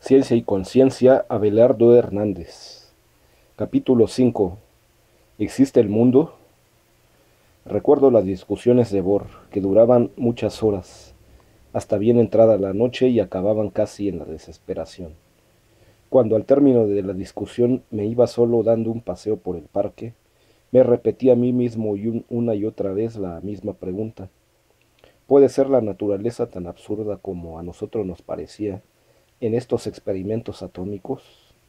Ciencia y Conciencia, Abelardo Hernández. Capítulo 5. ¿Existe el mundo? Recuerdo las discusiones de Bohr, que duraban muchas horas, hasta bien entrada la noche y acababan casi en la desesperación. Cuando al término de la discusión me iba solo dando un paseo por el parque, me repetí a mí mismo una y otra vez la misma pregunta. ¿Puede ser la naturaleza tan absurda como a nosotros nos parecía en estos experimentos atómicos?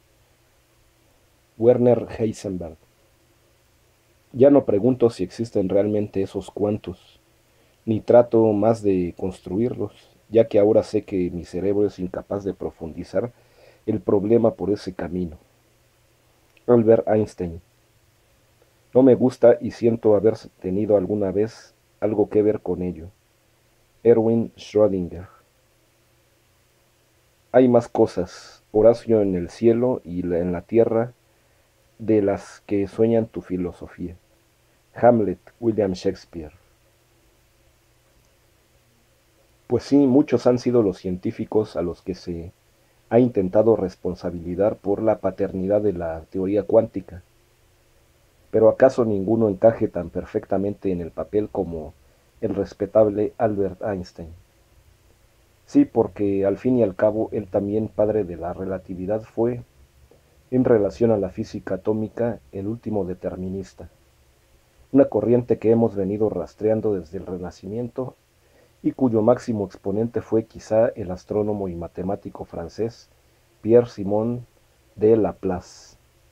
Werner Heisenberg. Ya no pregunto si existen realmente esos cuantos, ni trato más de construirlos, ya que ahora sé que mi cerebro es incapaz de profundizar el problema por ese camino. Albert Einstein. No me gusta y siento haber tenido alguna vez algo que ver con ello. Erwin Schrödinger. Hay más cosas, Horacio, en el cielo y en la tierra, de las que sueñan tu filosofía. Hamlet, William Shakespeare. Pues sí, muchos han sido los científicos a los que se ha intentado responsabilizar por la paternidad de la teoría cuántica, pero ¿acaso ninguno encaje tan perfectamente en el papel como el respetable Albert Einstein? Sí, porque al fin y al cabo él también, padre de la relatividad, fue, en relación a la física atómica, el último determinista, una corriente que hemos venido rastreando desde el Renacimiento y cuyo máximo exponente fue quizá el astrónomo y matemático francés Pierre-Simon de Laplace,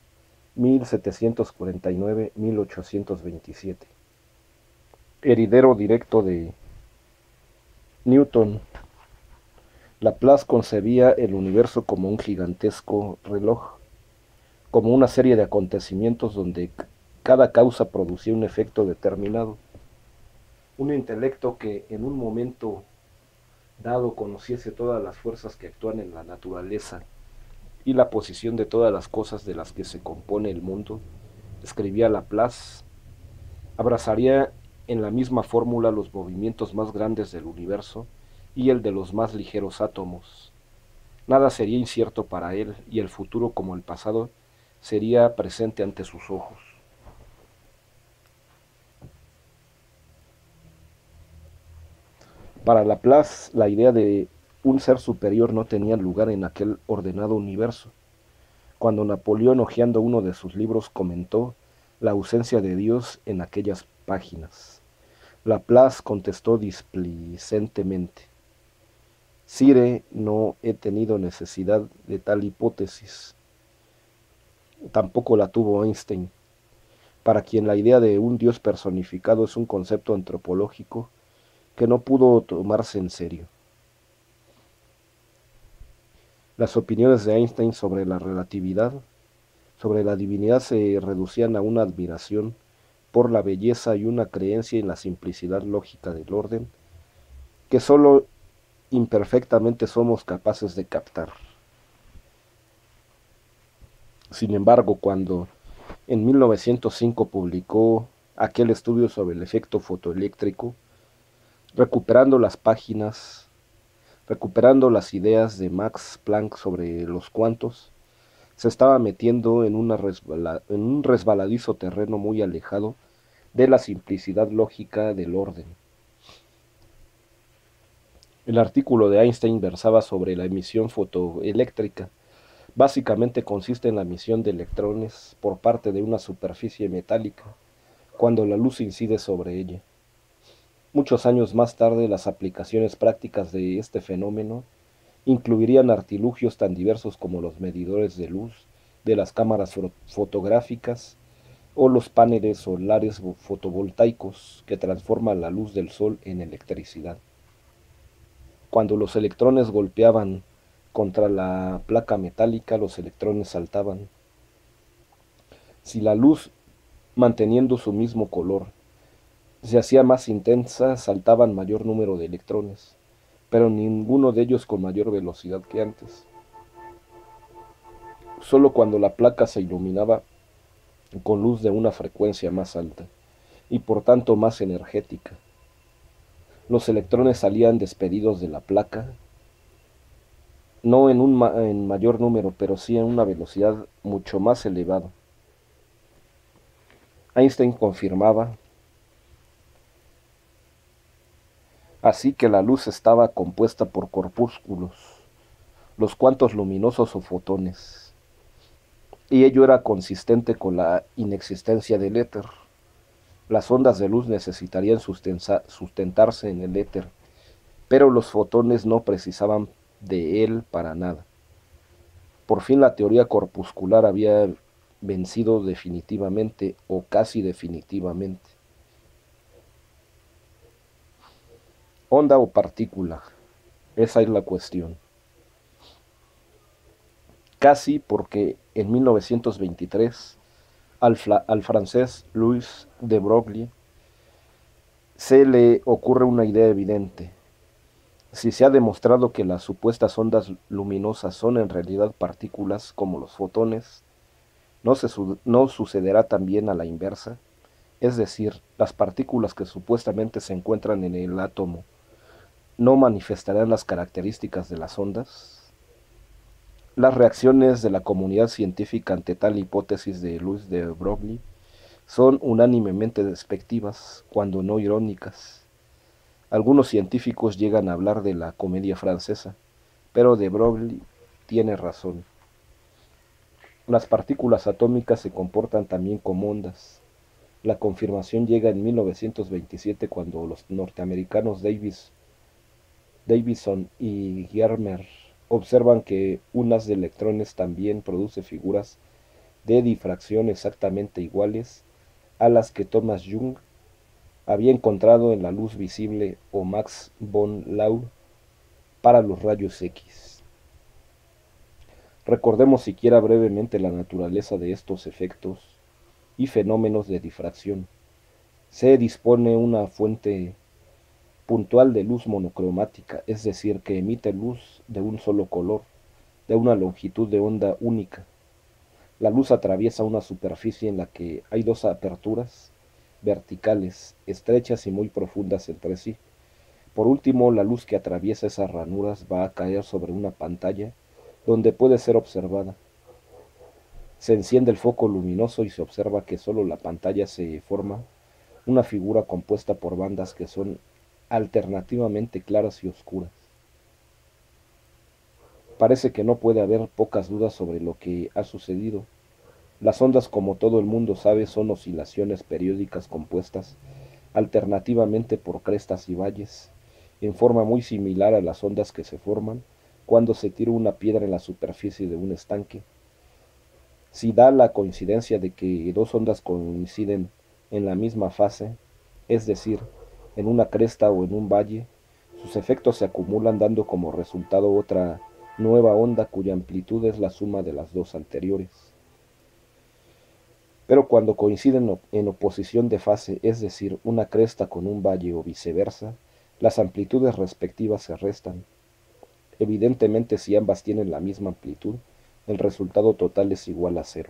1749-1827, heredero directo de Newton. Laplace concebía el universo como un gigantesco reloj, como una serie de acontecimientos donde cada causa producía un efecto determinado. Un intelecto que en un momento dado conociese todas las fuerzas que actúan en la naturaleza y la posición de todas las cosas de las que se compone el mundo, escribía Laplace, abrazaría en la misma fórmula los movimientos más grandes del universo y el de los más ligeros átomos. Nada sería incierto para él y el futuro como el pasado sería presente ante sus ojos. Para Laplace, la idea de un ser superior no tenía lugar en aquel ordenado universo. Cuando Napoleón, hojeando uno de sus libros, comentó la ausencia de Dios en aquellas páginas, Laplace contestó displicentemente: Sire, no he tenido necesidad de tal hipótesis. Tampoco la tuvo Einstein, para quien la idea de un Dios personificado es un concepto antropológico que no pudo tomarse en serio. Las opiniones de Einstein sobre la relatividad, sobre la divinidad, se reducían a una admiración por la belleza y una creencia en la simplicidad lógica del orden que sólo imperfectamente somos capaces de captar. Sin embargo, cuando en 1905 publicó aquel estudio sobre el efecto fotoeléctrico, recuperando las páginas, recuperando las ideas de Max Planck sobre los cuantos, se estaba metiendo en un resbaladizo terreno muy alejado de la simplicidad lógica del orden. El artículo de Einstein versaba sobre la emisión fotoeléctrica. Básicamente consiste en la emisión de electrones por parte de una superficie metálica cuando la luz incide sobre ella. Muchos años más tarde, las aplicaciones prácticas de este fenómeno incluirían artilugios tan diversos como los medidores de luz de las cámaras fotográficas o los paneles solares fotovoltaicos que transforman la luz del sol en electricidad. Cuando los electrones golpeaban contra la placa metálica, los electrones saltaban. Si la luz, manteniendo su mismo color, se hacía más intensa, saltaban mayor número de electrones, pero ninguno de ellos con mayor velocidad que antes. Solo cuando la placa se iluminaba con luz de una frecuencia más alta, y por tanto más energética, los electrones salían despedidos de la placa, no en mayor número, pero sí en una velocidad mucho más elevada. Einstein confirmaba así que la luz estaba compuesta por corpúsculos, los cuantos luminosos o fotones, y ello era consistente con la inexistencia del éter. Las ondas de luz necesitarían sustentarse en el éter, pero los fotones no precisaban de él para nada. Por fin la teoría corpuscular había vencido definitivamente o casi definitivamente. Onda o partícula, esa es la cuestión. Casi porque en 1923 al francés Louis de Broglie se le ocurre una idea evidente. Si se ha demostrado que las supuestas ondas luminosas son en realidad partículas como los fotones, ¿no sucederá también a la inversa? Es decir, las partículas que supuestamente se encuentran en el átomo no manifestarán las características de las ondas. Las reacciones de la comunidad científica ante tal hipótesis de Louis de Broglie son unánimemente despectivas, cuando no irónicas. Algunos científicos llegan a hablar de la comedia francesa, pero de Broglie tiene razón. Las partículas atómicas se comportan también como ondas. La confirmación llega en 1927 cuando los norteamericanos Davison y Germer observan que un haz de electrones también produce figuras de difracción exactamente iguales a las que Thomas Young había encontrado en la luz visible o Max von Laue para los rayos X. Recordemos siquiera brevemente la naturaleza de estos efectos y fenómenos de difracción. Se dispone una fuente puntual de luz monocromática, es decir, que emite luz de un solo color, de una longitud de onda única. La luz atraviesa una superficie en la que hay dos aperturas verticales, estrechas y muy profundas entre sí. Por último, la luz que atraviesa esas ranuras va a caer sobre una pantalla donde puede ser observada. Se enciende el foco luminoso y se observa que solo la pantalla se forma una figura compuesta por bandas que son alternativamente claras y oscuras. Parece que no puede haber pocas dudas sobre lo que ha sucedido. Las ondas, como todo el mundo sabe, son oscilaciones periódicas compuestas alternativamente por crestas y valles, en forma muy similar a las ondas que se forman cuando se tira una piedra en la superficie de un estanque. Si da la coincidencia de que dos ondas coinciden en la misma fase, es decir, en una cresta o en un valle, sus efectos se acumulan dando como resultado otra nueva onda cuya amplitud es la suma de las dos anteriores. Pero cuando coinciden en oposición de fase, es decir, una cresta con un valle o viceversa, las amplitudes respectivas se restan. Evidentemente, si ambas tienen la misma amplitud, el resultado total es igual a cero.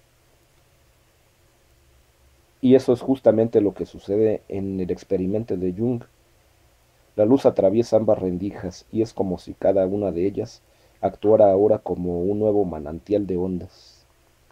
Y eso es justamente lo que sucede en el experimento de Young. La luz atraviesa ambas rendijas y es como si cada una de ellas actuara ahora como un nuevo manantial de ondas.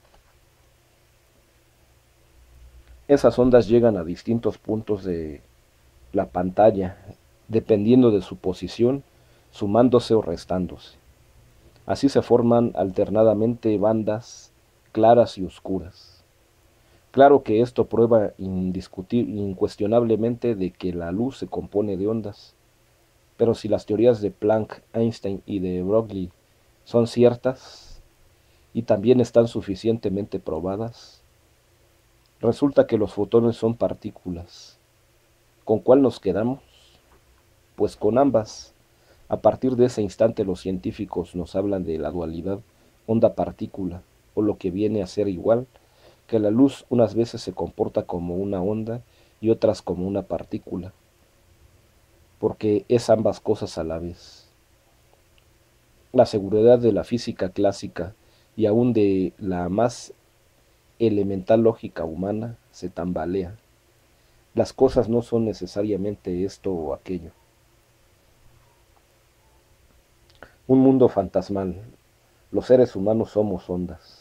Esas ondas llegan a distintos puntos de la pantalla, dependiendo de su posición, sumándose o restándose. Así se forman alternadamente bandas claras y oscuras. Claro que esto prueba incuestionablemente de que la luz se compone de ondas, pero si las teorías de Planck, Einstein y de Broglie son ciertas y también están suficientemente probadas, resulta que los fotones son partículas. ¿Con cuál nos quedamos? Pues con ambas. A partir de ese instante los científicos nos hablan de la dualidad onda-partícula, o lo que viene a ser igual, que la luz unas veces se comporta como una onda y otras como una partícula, porque es ambas cosas a la vez. La seguridad de la física clásica y aún de la más elemental lógica humana se tambalea. Las cosas no son necesariamente esto o aquello. Un mundo fantasmal. Los seres humanos somos ondas.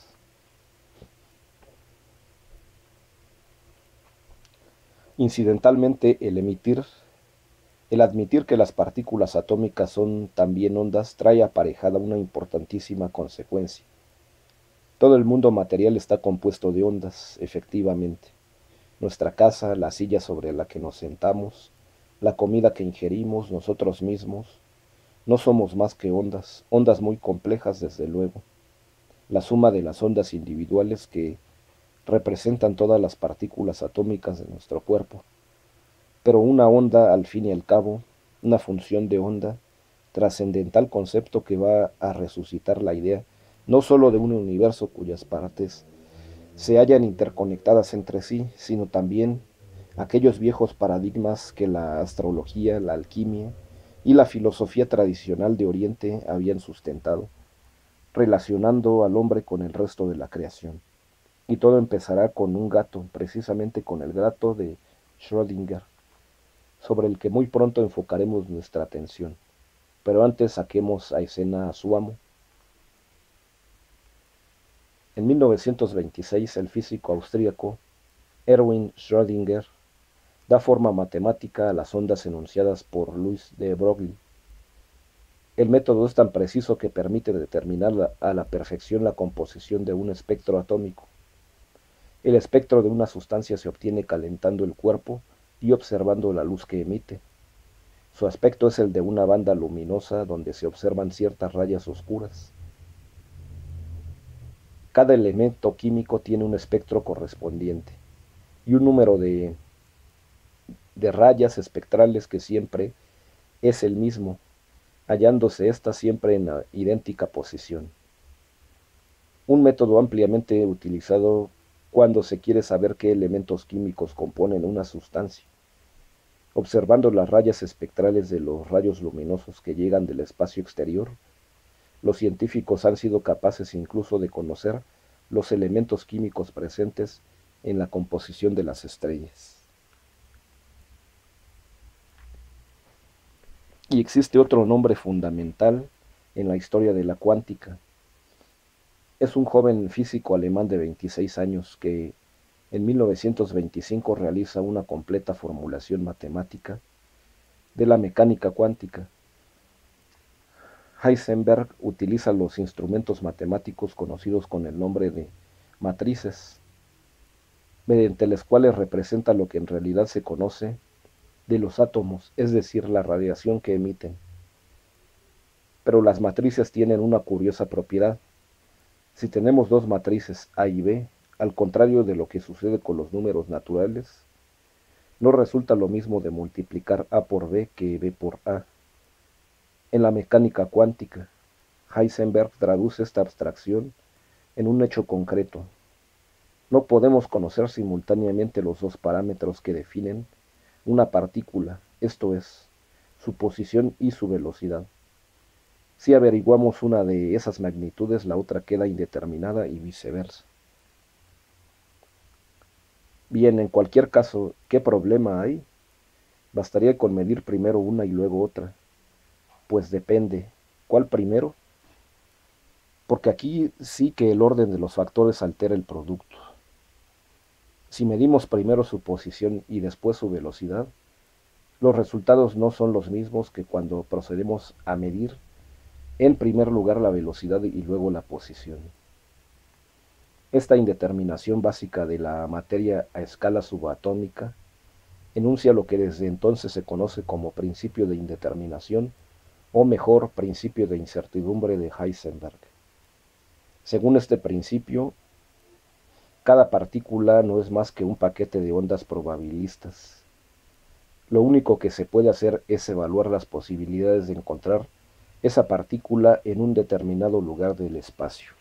Incidentalmente, el admitir que las partículas atómicas son también ondas trae aparejada una importantísima consecuencia. Todo el mundo material está compuesto de ondas, efectivamente. Nuestra casa, la silla sobre la que nos sentamos, la comida que ingerimos, nosotros mismos, no somos más que ondas, ondas muy complejas desde luego, la suma de las ondas individuales que representan todas las partículas atómicas de nuestro cuerpo. Pero una onda, al fin y al cabo, una función de onda, trascendental concepto que va a resucitar la idea no sólo de un universo cuyas partes se hallan interconectadas entre sí, sino también aquellos viejos paradigmas que la astrología, la alquimia y la filosofía tradicional de Oriente habían sustentado, relacionando al hombre con el resto de la creación. Y todo empezará con un gato, precisamente con el gato de Schrödinger, sobre el que muy pronto enfocaremos nuestra atención. Pero antes saquemos a escena a su amo. En 1926, el físico austríaco Erwin Schrödinger da forma matemática a las ondas enunciadas por Louis de Broglie. El método es tan preciso que permite determinar a la perfección la composición de un espectro atómico. El espectro de una sustancia se obtiene calentando el cuerpo y observando la luz que emite. Su aspecto es el de una banda luminosa donde se observan ciertas rayas oscuras. Cada elemento químico tiene un espectro correspondiente y un número de rayas espectrales que siempre es el mismo, hallándose ésta siempre en la idéntica posición. Un método ampliamente utilizado cuando se quiere saber qué elementos químicos componen una sustancia. Observando las rayas espectrales de los rayos luminosos que llegan del espacio exterior, los científicos han sido capaces incluso de conocer los elementos químicos presentes en la composición de las estrellas. Y existe otro nombre fundamental en la historia de la cuántica. Es un joven físico alemán de 26 años que en 1925 realiza una completa formulación matemática de la mecánica cuántica. Heisenberg utiliza los instrumentos matemáticos conocidos con el nombre de matrices, mediante las cuales representa lo que en realidad se conoce de los átomos, es decir, la radiación que emiten. Pero las matrices tienen una curiosa propiedad. Si tenemos dos matrices A y B, al contrario de lo que sucede con los números naturales, no resulta lo mismo de multiplicar A por B que B por A. En la mecánica cuántica, Heisenberg traduce esta abstracción en un hecho concreto. No podemos conocer simultáneamente los dos parámetros que definen una partícula, esto es, su posición y su velocidad. Si averiguamos una de esas magnitudes, la otra queda indeterminada y viceversa. Bien, en cualquier caso, ¿qué problema hay? Bastaría con medir primero una y luego otra. Pues depende. ¿Cuál primero? Porque aquí sí que el orden de los factores altera el producto. Si medimos primero su posición y después su velocidad, los resultados no son los mismos que cuando procedemos a medir en primer lugar la velocidad y luego la posición. Esta indeterminación básica de la materia a escala subatómica enuncia lo que desde entonces se conoce como principio de indeterminación, o mejor, principio de incertidumbre de Heisenberg. Según este principio, cada partícula no es más que un paquete de ondas probabilistas. Lo único que se puede hacer es evaluar las posibilidades de encontrar esa partícula en un determinado lugar del espacio.